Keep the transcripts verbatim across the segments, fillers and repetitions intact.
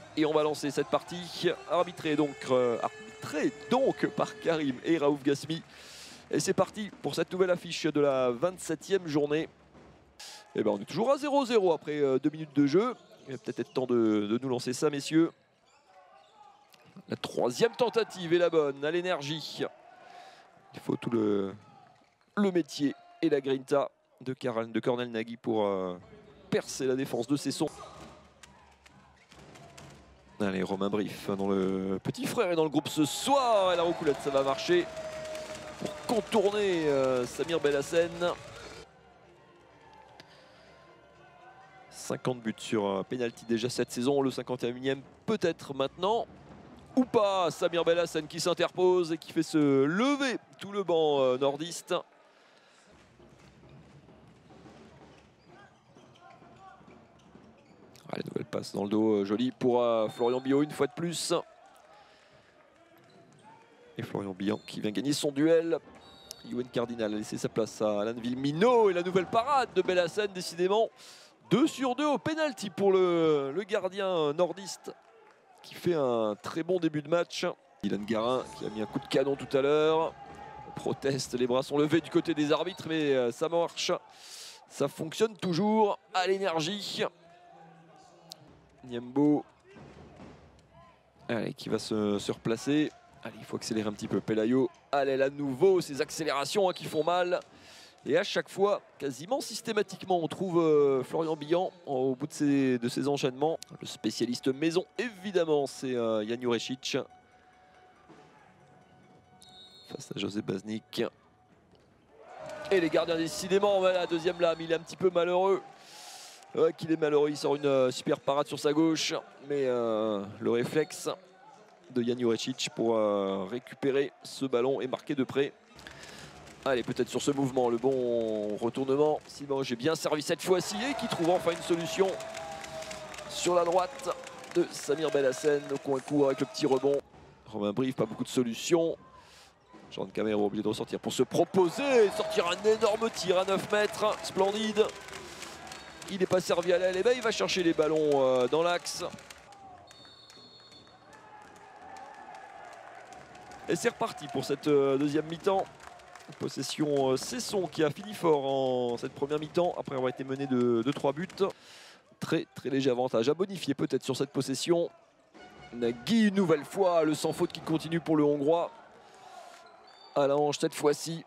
Et on va lancer cette partie arbitrée donc, euh, arbitrée donc par Karim et Raouf Gasmi. Et c'est parti pour cette nouvelle affiche de la vingt-septième journée. Et ben on est toujours à zéro zéro après euh, deux minutes de jeu. Il va peut-être être temps de, de nous lancer ça, messieurs. La troisième tentative est la bonne, à l'énergie. Il faut tout le, le métier et la grinta de, Karel, de Cornel Nagui pour euh, percer la défense de Cesson. Allez, Romain Brief dans le petit frère et dans le groupe ce soir. Et la roucoulette, ça va marcher pour contourner euh, Samir Belhassen. cinquante buts sur un penalty déjà cette saison, le cinquante et unième peut-être maintenant. Ou pas, Samir Belhassen qui s'interpose et qui fait se lever tout le banc euh, nordiste. Allez, nouvelle passe dans le dos, euh, jolie pour euh, Florian Billot une fois de plus. Et Florian Billot qui vient gagner son duel. Yoann Cardinal a laissé sa place à Alain Villemino et la nouvelle parade de Belhassen décidément. deux sur deux au pénalty pour le, le gardien nordiste qui fait un très bon début de match. Dylan Garin qui a mis un coup de canon tout à l'heure. On proteste, les bras sont levés du côté des arbitres, mais euh, ça marche. Ça fonctionne toujours à l'énergie. Niembo. Allez, qui va se, se replacer. Allez, il faut accélérer un petit peu. Pelayo. Allez, à nouveau, ces accélérations hein, qui font mal. Et à chaque fois, quasiment systématiquement, on trouve euh, Florian Billot au bout de ses, de ses enchaînements. Le spécialiste maison, évidemment, c'est euh, Jan Jurecic. Face à José Baznik. Et les gardiens, décidément, voilà, deuxième lame, il est un petit peu malheureux. Ouais, qu'il est malheureux, il sort une euh, super parade sur sa gauche. Mais euh, le réflexe de Jan Jurecic pour euh, récupérer ce ballon et marquer de près. Allez, peut-être sur ce mouvement, le bon retournement. Sylvain, j'ai bien servi cette fois-ci et qui trouve enfin une solution sur la droite de Samir Belhassen au coin court avec le petit rebond. Romain Brief, pas beaucoup de solutions. Jean de Camero obligé de ressortir pour se proposer, sortir un énorme tir à neuf mètres, splendide. Il n'est pas servi à l'aile, et ben il va chercher les ballons euh, dans l'axe. Et c'est reparti pour cette euh, deuxième mi-temps. Possession euh, Cesson qui a fini fort en cette première mi-temps après avoir été mené de, de trois buts. Très très léger avantage à bonifier peut-être sur cette possession. Nagui une nouvelle fois, le sans faute qui continue pour le Hongrois. À la hanche cette fois-ci.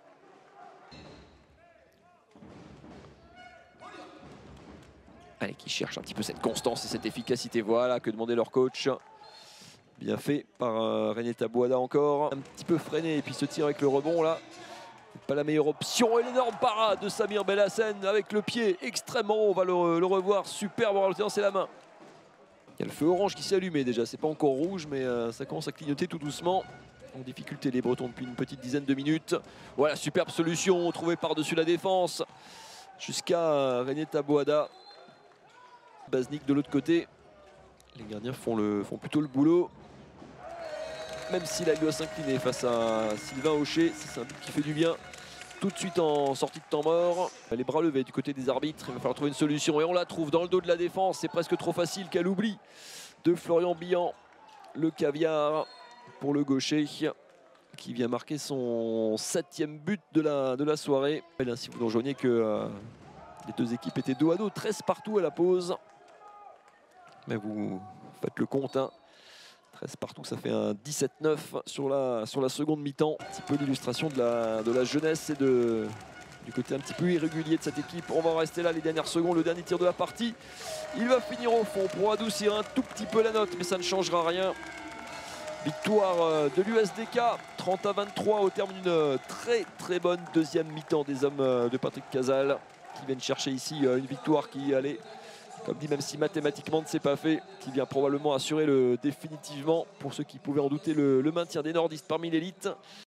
Allez, qui cherche un petit peu cette constance et cette efficacité. Voilà que demandait leur coach. Bien fait par euh, René Taboada encore. Un petit peu freiné et puis ce tir avec le rebond là. Pas la meilleure option. Et l'énorme parade de Samir Belhassen avec le pied extrêmement haut. On va le, le revoir. Superbe, on va le lancer la main. Il y a le feu orange qui s'est allumé déjà. C'est pas encore rouge mais euh, ça commence à clignoter tout doucement. En difficulté les Bretons depuis une petite dizaine de minutes. Voilà, superbe solution trouvée par-dessus la défense. Jusqu'à euh, René Taboada. Baznik de l'autre côté. Les gardiens font, le, font plutôt le boulot. Même s'il a eu à s'incliner face à Sylvain Aucher, c'est un but qui fait du bien. Tout de suite en sortie de temps mort. Les bras levés du côté des arbitres, il va falloir trouver une solution. Et on la trouve dans le dos de la défense, c'est presque trop facile qu'elle oublie. De Florian Billot, le caviar pour le gaucher, qui vient marquer son septième but de la, de la soirée. Et là, si vous nous rejoignez que euh, les deux équipes étaient dos à dos, treize partout à la pause. Mais vous faites le compte, hein. treize partout, ça fait un dix-sept neuf sur la, sur la seconde mi-temps. Un petit peu l'illustration de la, de la jeunesse et de, du côté un petit peu irrégulier de cette équipe. On va en rester là les dernières secondes, le dernier tir de la partie. Il va finir au fond pour adoucir un tout petit peu la note, mais ça ne changera rien. Victoire de l'U S D K, trente à vingt-trois au terme d'une très très bonne deuxième mi-temps des hommes de Patrick Casal, qui viennent chercher ici une victoire qui allait, comme dit, même si mathématiquement ne s'est pas fait, qui vient probablement assurer le, définitivement, pour ceux qui pouvaient en douter, le, le maintien des nordistes parmi l'élite.